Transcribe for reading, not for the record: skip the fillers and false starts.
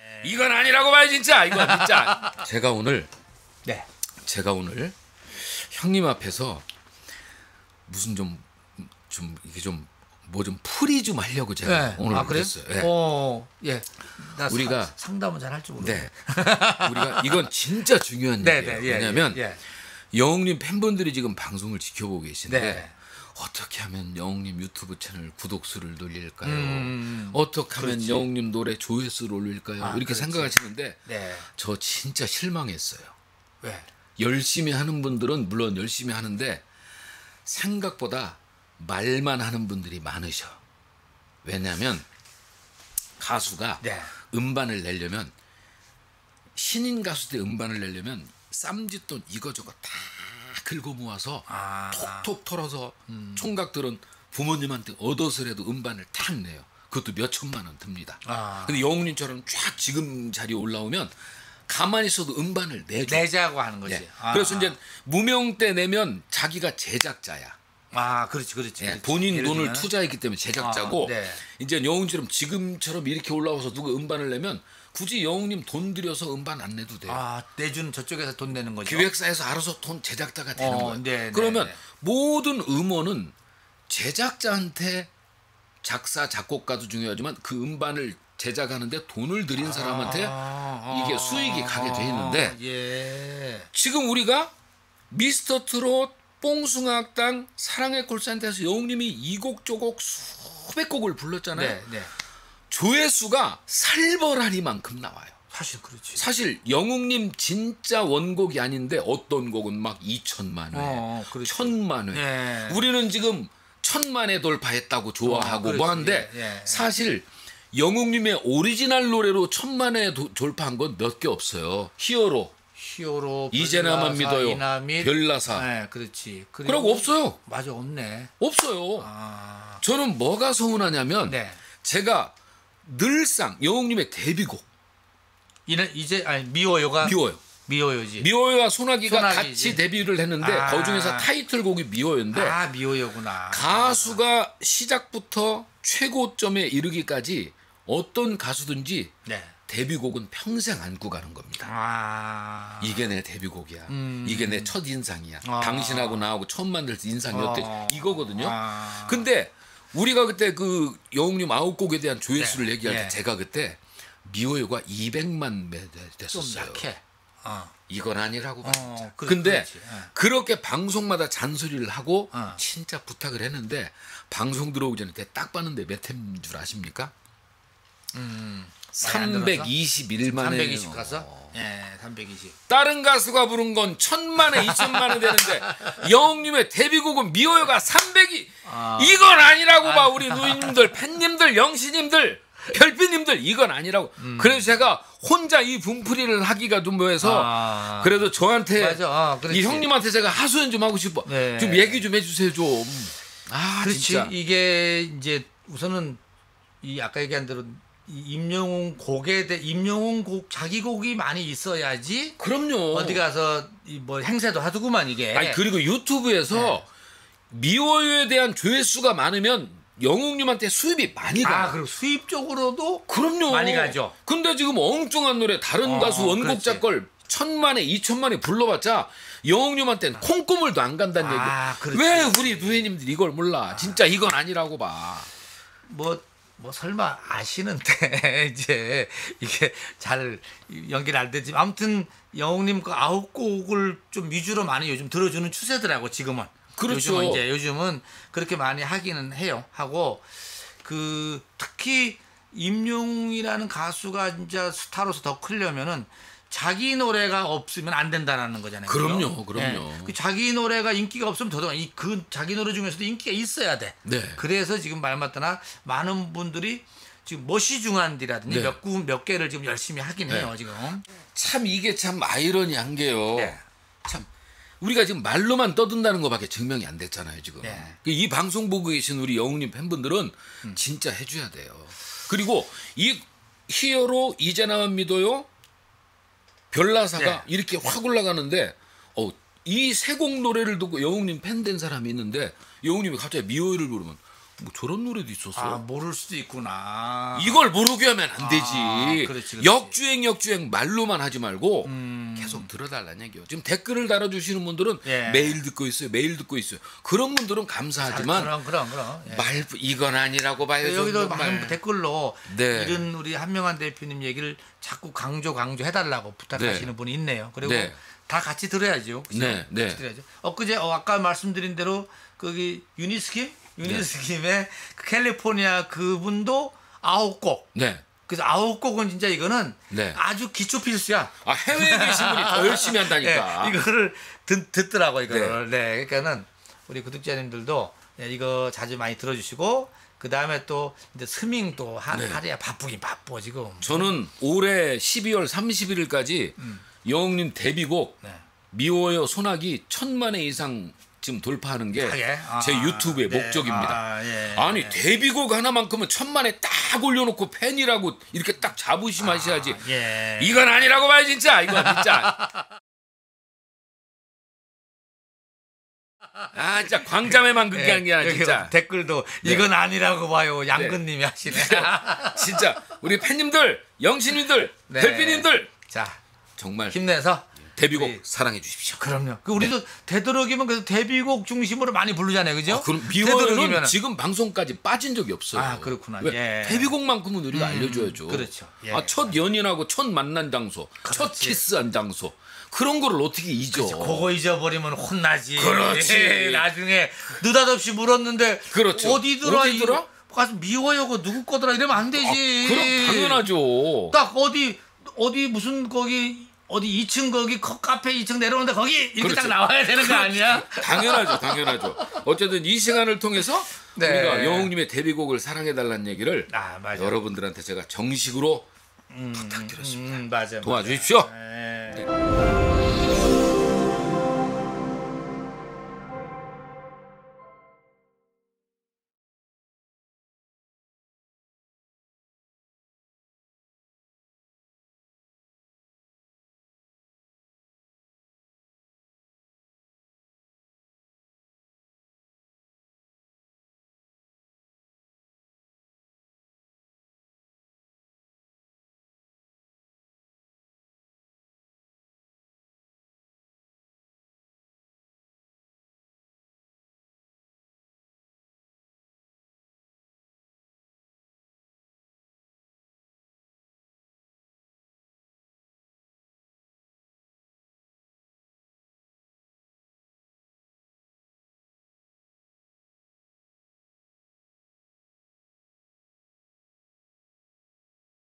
이건 아니라고 봐요 진짜. 이건 진짜. 제가 오늘 형님 앞에서 무슨 좀 이게 좀 뭐 좀 풀이 좀 하려고 제가 오늘 그랬어요. 나 우리가 상담은 잘 할 줄 모르겠어요. 우리가 이건 진짜 중요한 얘기예요. 왜냐하면 영웅님 팬분들이 지금 방송을 지켜보고 계신데 어떻게 하면 영웅님 유튜브 채널 구독수를 늘릴까요? 어떻게 하면 영웅님 노래 조회수를 올릴까요? 이렇게 생각하시는데 저 진짜 실망했어요. 왜? 열심히 하는 분들은 물론 열심히 하는데 생각보다 말만 하는 분들이 많으셔. 왜냐하면 가수가 음반을 내려면 신인 가수들 음반을 내려면 쌈짓돈 이거저거 다 긁어 모아서 톡톡 털어서 총각들은 부모님한테 얻어서라도 음반을 탁 내요. 그것도 몇 천만 원 듭니다. 근데 영웅님처럼 쫙 지금 자리에 올라오면 가만히 있어도 음반을 내자고 하는 거지. 그래서 이제 무명 때 내면 자기가 제작자야. 그렇지. 본인 돈을 투자했기 때문에 제작자고 이제 영웅처럼 지금처럼 이렇게 올라와서 누가 음반을 내면 굳이 영웅님 돈 들여서 음반 안 내도 돼요. 내주는 저쪽에서 돈 내는 거죠. 기획사에서 알아서 돈 제작자가 되는 거예요. 그러면 모든 음원은 제작자한테 작사 작곡가도 중요하지만 그 음반을 제작하는데 돈을 들인 사람한테 이게 수익이 가게 돼 있는데 지금 우리가 미스터 트롯 뽕숭아학당 사랑의 콜센터에서 영웅님이 이 곡 저 곡 수백 곡을 불렀잖아요. 조회수가 살벌하리만큼 나와요. 사실 그렇지. 사실 영웅님 진짜 원곡이 아닌데 어떤 곡은 막 2천만 회, 1,000만 회. 우리는 지금 1,000만 회 돌파했다고 좋아하고 뭐 하는데 사실 영웅님의 오리지널 노래로 1,000만 회 돌파한 건 몇 개 없어요. 히어로, 이제 나만 믿어요, 이나밋, 별나사. 그렇지. 그러고 없어요. 맞아, 없네. 없어요. 저는 뭐가 서운하냐면 제가 늘상 영웅님의 데뷔곡 미워요지. 미워요와 소나기가 같이 데뷔를 했는데 그 중에서 타이틀곡이 미워요인데 미워요구나. 가수가 시작부터 최고점에 이르기까지 어떤 가수든지 데뷔곡은 평생 안고 가는 겁니다. 이게 내 데뷔곡이야. 이게 내 첫인상이야. 당신하고 나하고 처음 만들 때 인상이 어때? 이거거든요. 근데 우리가 그때 그 영웅님 9곡에 대한 조회수를 얘기할 때 제가 그때 미워요가 200만 매 됐었어요. 좀 약해. 이건 아니라고 봐. 근데 그렇게 방송마다 잔소리를 하고 진짜 부탁을 했는데 방송 들어오기 전에 딱 봤는데 몇 회인 줄 아십니까? 321만 회. 320 가서? 320. 다른 가수가 부른 건 1,000만 회, 2,000만 회 되는데 영웅님의 데뷔곡은 미워요가 300이 이건 아니라고 봐. 우리 누이님들, 팬님들, 영신님들, 별빛님들 이건 아니라고. 그래서 제가 혼자 이 분풀이를 하기가 좀 뭐해서 그래도 저한테 이 형님한테 제가 하소연 좀 하고 싶어. 좀 얘기 좀 해주세요 좀. 그렇지. 진짜. 이게 이제 우선은 이 아까 얘기한 대로 임영웅 곡 자기 곡이 많이 있어야지. 그럼요. 어디 가서 뭐 행세도 하더구만 이게. 그리고 유튜브에서 미워요에 대한 조회수가 많으면 영웅님한테 수입이 많이 가. 그리고 수입 쪽으로도 그럼요. 많이 가죠. 근데 지금 엉뚱한 노래 다른 가수 원곡자 걸 1,000만 회, 2,000만 회 불러봤자 영웅님한테는 콩고물도 안 간다는 얘기. 왜 우리 누이님들 이걸 몰라? 진짜 이건 아니라고 봐. 뭐 설마 아시는데 이제 이게 잘 연기를 안 되지. 아무튼 영웅님 그 9곡을 좀 위주로 많이 요즘 들어주는 추세더라고 지금은. 그렇죠. 요즘은 그렇게 많이 하기는 해요. 하고 그 특히 임영웅이라는 가수가 진짜 스타로서 더 크려면은 자기 노래가 없으면 안 된다라는 거잖아요. 그럼요. 그 자기 노래가 인기가 없으면 더더욱 그 자기 노래 중에서도 인기가 있어야 돼. 그래서 지금 말 맞다나 많은 분들이 지금 머시중한디라든지 몇 개를 지금 열심히 하긴 해요 지금. 참 이게 참 아이러니한 게요. 참 우리가 지금 말로만 떠든다는 것밖에 증명이 안 됐잖아요 지금. 이 방송 보고 계신 우리 영웅님 팬분들은 진짜 해줘야 돼요. 그리고 이 히어로 이제 나만 믿어요, 별나사가 이렇게 확 올라가는데 이 세 곡 노래를 듣고 영웅님 팬 된 사람이 있는데 영웅님이 갑자기 미워요를 부르면 뭐 저런 노래도 있었어요? 아, 모를 수도 있구나. 이걸 모르게 하면 안 되지. 그렇지. 역주행 말로만 하지 말고 계속 들어달라는 얘기요. 지금 댓글을 달아주시는 분들은 예. 매일 듣고 있어요. 그런 분들은 감사하지만 그럼. 예. 이건 아니라고 봐요. 여기도 많은 댓글로 네. 이런 우리 한명환 대표님 얘기를 자꾸 강조 해달라고 부탁하시는 분이 있네요. 그리고 네. 다 같이 들어야죠. 그죠? 네. 같이 들어야죠. 엊그제 아까 말씀드린 대로 거기 유니스킴의 그 캘리포니아 그분도 9곡. 네. 그래서 9곡은 진짜 이거는 네. 아주 기초 필수야. 아, 해외에 계신 분이 더 열심히 한다니까. 네, 이거를 듣더라고 이거를. 네. 그러니까는 우리 구독자님들도 이거 자주 많이 들어주시고 그 다음에 또 이제 스밍도 하루에 바쁘긴 바빠 지금. 저는 올해 12월 31일까지 영웅님 데뷔곡 미워요 소나기 1000만 회 이상 지금 돌파하는 게 제 유튜브의 목적입니다. 아니 데뷔곡 하나만큼은 1000만 회 딱 올려놓고 팬이라고 이렇게 딱 자부심하셔야지. 이건 아니라고 봐요 진짜. 이거 진짜. 아 진짜 광자매만 그렇게 하는 게 아니라 진짜. 댓글도 이건 아니라고 봐요. 양근님이 하시네. 진짜 우리 팬님들, 영신님들, 별피님들 자 정말 힘내서 데뷔곡 사랑해 주십시오. 그럼요. 우리도 되도록이면 그래서 데뷔곡 중심으로 많이 부르잖아요, 그죠? 그럼 미워요는 지금 방송까지 빠진 적이 없어요. 아 그렇구나. 데뷔곡만큼은 우리가 알려줘야죠. 그렇죠. 첫 연인하고 첫 만난 장소, 첫 키스한 장소 그런 거를 어떻게 잊어? 그거 잊어버리면 혼나지. 그렇지. 나중에 느닷없이 물었는데 그렇죠. 어디더라? 가서 미워요, 그 누구 거더라 이러면 안 되지. 그럼 당연하죠. 딱 어디 무슨 거기. 어디 2층 거기 카페 2층 내려오는데 거기 이렇게 그렇죠. 딱 나와야 되는 거 아니야? 당연하죠. 어쨌든 이 시간을 통해서 우리가 영웅님의 데뷔곡을 사랑해달라는 얘기를 여러분들한테 제가 정식으로 부탁드렸습니다. 맞아요. 도와주십시오. 맞아요.